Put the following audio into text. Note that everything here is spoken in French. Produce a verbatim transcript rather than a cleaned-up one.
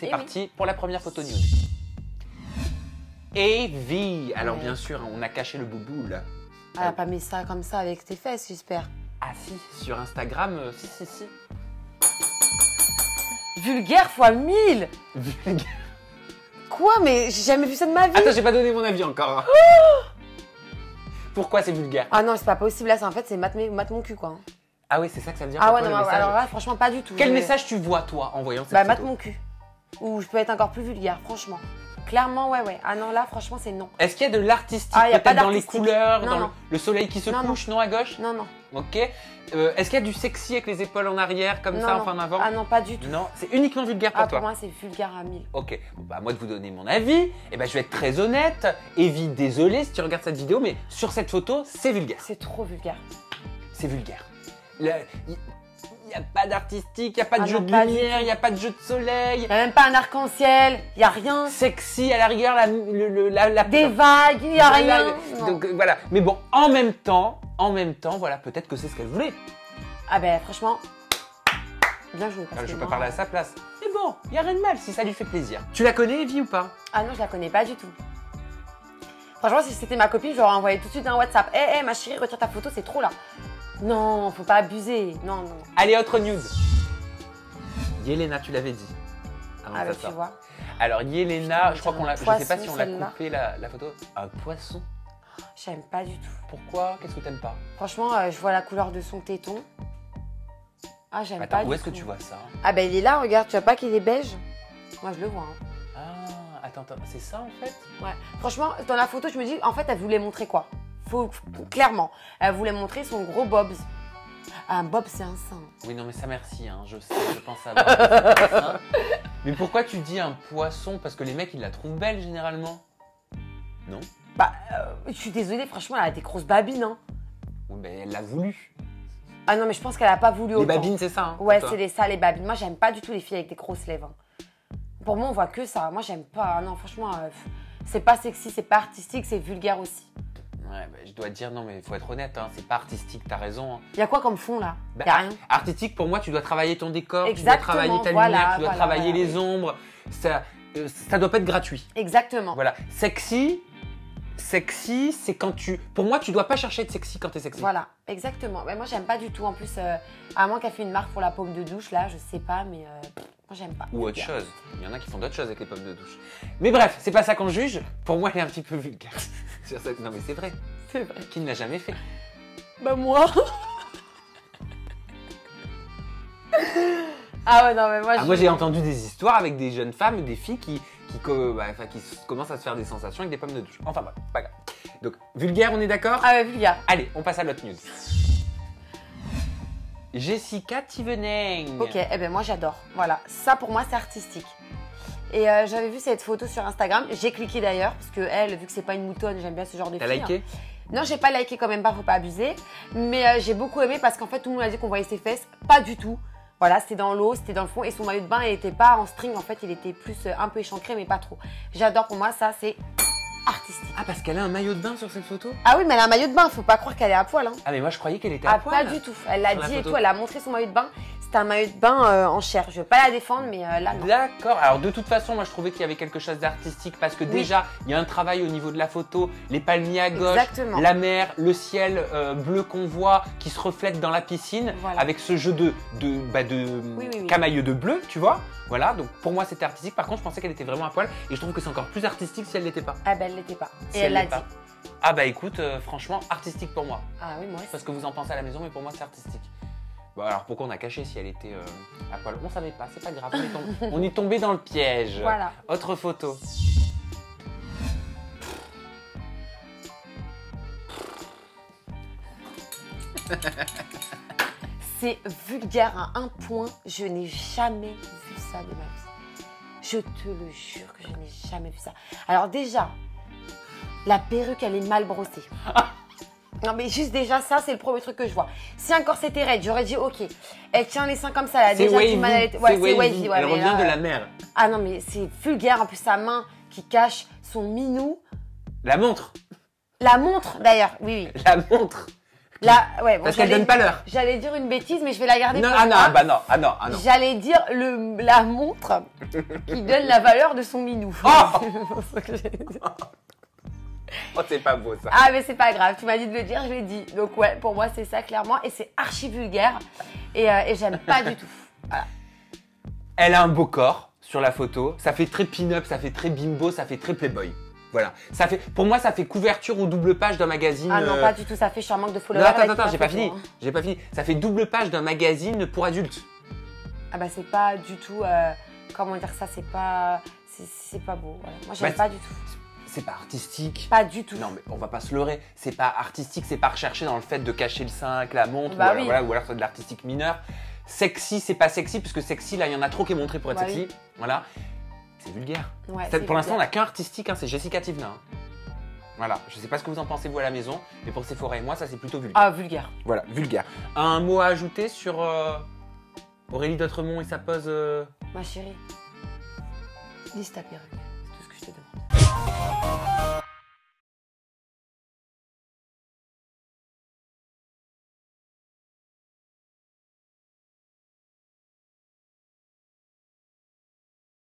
c'est Eh parti oui. pour la première photo nude. Evie. Alors Ouais. bien sûr, on a caché le boubou là. Elle a pas mis ça comme ça avec tes fesses, j'espère. Ah si, sur Instagram, euh, si si si. Vulgaire fois mille. Vulgaire. Quoi? Mais j'ai jamais vu ça de ma vie. Attends, j'ai pas donné mon avis encore. hein. Pourquoi c'est vulgaire? Ah non, c'est pas possible. Là, c'est en fait, c'est mate, mate mon cul, quoi. Ah oui, c'est ça que ça veut dire Ah pour ouais, toi, non, le mais message. alors là, franchement, pas du tout. Quel Je- message tu vois toi en voyant cette Bah, mate photo? mon cul. Ou je peux être encore plus vulgaire, franchement. Clairement, ouais, ouais. Ah non, là, franchement, c'est non. Est-ce qu'il y a de l'artistique Ah, y a pas peut-être dans les d'artistique. couleurs, Non, dans le, non. le soleil qui se Non, couche, non, à gauche? Non, non. Ok. Euh, Est-ce qu'il y a du sexy avec les épaules en arrière, comme non, ça, non. enfin en avant? Ah non, pas du tout. Non, c'est uniquement vulgaire pour Ah, toi. pour moi, c'est vulgaire à mille. Ok, bon, bah, à moi de vous donner mon avis, et ben je vais être très honnête. Evie, désolé si tu regardes cette vidéo, mais sur cette photo, c'est vulgaire. C'est trop vulgaire. C'est vulgaire. Il n'y a pas d'artistique, il n'y a pas de Ah jeu non, de pas du lumière, il n'y a pas de jeu de soleil. Y a même pas un arc-en-ciel, y a rien. Sexy, à la rigueur, la, le- le- la, la- Des vagues, y a la- rien. Non. Donc euh, voilà. Mais bon, en même temps, en même temps, voilà, peut-être que c'est ce qu'elle voulait. Ah ben, franchement, bien joué. parce Alors, je que peux pas moi- parler à sa place. Mais bon, il n'y a rien de mal si ça lui fait plaisir. Tu la connais, Evie, ou pas? Ah non, je la connais pas du tout. Franchement, si c'était ma copine, je l'aurais envoyé tout de suite un WhatsApp. Eh, eh, ma chérie, retire ta photo, c'est trop là. Non, faut pas abuser. Non, non. Allez, autre news. Yelena, tu l'avais dit. avant Ah que bah, ça tu sorte. vois. Alors Yelena, Putain, je crois qu'on l'a, je un sais pas si on l'a poisson, coupé la, la photo. Un poisson. J'aime pas du tout. Pourquoi? Qu'est-ce que t'aimes pas? Franchement, euh, je vois la couleur de son téton. Ah, j'aime pas Attends, du où est-ce que tout. tu vois ça? Ah bah, il est là, regarde. Tu vois pas qu'il est beige? Moi, je le vois. hein. Ah, attends, attends, c'est ça en fait? Ouais. Franchement, dans la photo, je me dis, en fait, elle voulait montrer quoi? Faut, clairement, elle voulait montrer son gros bobs. Un bob, c'est un sein. Oui, non, mais ça, merci, hein. Je sais, je pense à ça. Mais pourquoi tu dis un poisson? Parce que les mecs, ils la trouvent belle généralement. Non? Bah, euh, je suis désolée, franchement, elle a des grosses babines, hein. Oui, mais elle l'a voulu. Ah non, mais je pense qu'elle a pas voulu Les autant. babines, c'est ça, hein, Ouais, pour c'est toi. les, ça, les babines. Moi, j'aime pas du tout les filles avec des grosses lèvres. hein. Pour moi, on voit que ça. Moi, j'aime pas. Ah non, franchement, euh, c'est pas sexy, c'est pas artistique, c'est vulgaire aussi. Ouais, bah, je dois te dire, non, mais il faut être honnête, hein, c'est pas artistique, t'as raison. hein. Il y a quoi comme fond, là? Bah, Y a rien. Artistique, pour moi, tu dois travailler ton décor, tu dois Exactement, travailler ta voilà, lumière, tu dois voilà, travailler voilà, les oui. ombres. Ça, euh, ça doit pas être gratuit. Exactement. Voilà. Sexy, sexy, c'est quand tu. Pour moi, tu dois pas chercher de sexy quand t'es sexy. Voilà, exactement. Mais moi, j'aime pas du tout. En plus, euh, à moins qu'elle fait une marque pour la paume de douche, là, je sais pas, mais euh, pff, moi, j'aime pas. Ou autre Vulgaire. chose. Il y en a qui font d'autres choses avec les pommes de douche. Mais bref, c'est pas ça qu'on juge. Pour moi, elle est un petit peu vulgaire. Sur cette- Non, mais c'est vrai. C'est vrai. Qui ne l'a jamais fait? Bah, moi. ah ouais, non, mais moi, Ah, je- moi, j'ai entendu des histoires avec des jeunes femmes, des filles qui, qui, co- bah, enfin, qui s- commencent à se faire des sensations avec des pommes de douche. Enfin, bref, pas grave. Donc, vulgaire, on est d'accord? Ah ouais, vulgaire. Allez, on passe à l'autre news. Jessica Tiveneng. Ok, eh ben moi j'adore. Voilà, ça pour moi c'est artistique. Et euh, j'avais vu cette photo sur Instagram, j'ai cliqué d'ailleurs, parce que elle, vu que c'est pas une moutonne, j'aime bien ce genre de T'as fille. liké? Non, j'ai pas liké quand même pas, faut pas abuser. Mais euh, j'ai beaucoup aimé parce qu'en fait tout le monde a dit qu'on voyait ses fesses, pas du tout. Voilà, c'était dans l'eau, c'était dans le fond et son maillot de bain il était pas en string, en fait il était plus euh, un peu échancré mais pas trop. J'adore, pour moi ça c'est artistique. Ah, parce qu'elle a un maillot de bain sur cette photo? Ah oui, mais elle a un maillot de bain, faut pas croire qu'elle est à poil. Hein. Ah, mais moi, je croyais qu'elle était à Ah, poil. pas du tout. Elle l'a sur la dit et photo. tout, elle a montré son maillot de bain. C'était un maillot de bain euh, en chair. Je veux pas la défendre, mais euh, là non. D'accord. Alors, de toute façon, moi, je trouvais qu'il y avait quelque chose d'artistique parce que Oui. déjà, il y a un travail au niveau de la photo, les palmiers à gauche, Exactement. la mer, le ciel euh, bleu qu'on voit qui se reflète dans la piscine Voilà. avec ce jeu de, de, bah, de Oui, oui, oui. camailleux de bleu, tu vois. Voilà. Donc, pour moi, c'était artistique. Par contre, je pensais qu'elle était vraiment à poil et je trouve que c'est encore plus artistique si elle l'était pas. Ah ben elle l'était pas. Si Et elle l'a l'est dit. pas. Ah, bah écoute, euh, franchement, artistique pour moi. Ah oui, moi Je sais pas aussi. ce que vous en pensez à la maison, mais pour moi, c'est artistique. Bon, alors pourquoi on a caché si elle était euh, à poil? On savait pas, c'est pas grave, on est, tombé, on est tombé dans le piège. Voilà. Autre photo. C'est vulgaire à un point. Je n'ai jamais vu ça de ma vie. Je te le jure que je n'ai jamais vu ça. Alors déjà, la perruque, elle est mal brossée. Non mais juste déjà ça, c'est le premier truc que je vois. Si encore c'était raide, j'aurais dit ok. Elle tient les seins comme ça, elle a C'est déjà wavy, du mal à l'être- c'est Ouais, c'est wavy. wavy. ouais, Elle mais revient là, de euh, la mer. Ah non mais c'est vulgaire. En plus sa main qui cache son minou. La montre, La montre d'ailleurs, oui oui. la montre Là, ouais, bon, Parce qu'elle j'allais- donne pas l'heure. J'allais dire une bêtise, mais je vais la garder Non, pour ah non, moi. bah non, ah non, ah non. J'allais dire le, la montre qui donne la valeur de son minou. Oh C'est ce que j'ai dit. Oh, c'est pas beau ça. Ah mais c'est pas grave, tu m'as dit de le dire, je l'ai dit. Donc ouais, pour moi c'est ça clairement et c'est archi vulgaire et, euh, et j'aime pas du tout. Voilà. Elle a un beau corps sur la photo, ça fait très pin-up, ça fait très bimbo, ça fait très playboy. Voilà. Ça fait, pour moi, ça fait couverture ou double page d'un magazine. Ah non, euh, pas du tout, ça fait je suis en manque de Non, followers. attends, avec attends, ma j'ai pas photo, fini. hein. J'ai pas fini. Ça fait double page d'un magazine pour adultes. Ah bah c'est pas du tout, euh, comment dire ça, c'est pas, c'est c'est pas beau. Voilà. Moi j'aime Bah, pas du tout. C'est pas artistique. Pas du tout. Non, mais on va pas se leurrer. C'est pas artistique, c'est pas recherché dans le fait de cacher le sein avec la montre. Bah ou, alors, oui. voilà, ou alors c'est de l'artistique mineur. Sexy, c'est pas sexy, puisque sexy, là, il y en a trop qui est montré pour être Bah sexy. oui. Voilà. C'est vulgaire. Ouais, C'est- c'est pour l'instant, on vulgaire. n'a qu'un artistique, hein, c'est Jessica Tivna. hein. Voilà. Je sais pas ce que vous en pensez, vous, à la maison, mais pour Sephora et moi, ça, c'est plutôt vulgaire. Ah vulgaire. Voilà, vulgaire. Un mot à ajouter sur euh, Aurélie Dotremont et sa pose euh, Ma chérie, lisse ta perruque, c'est tout ce que je te demande.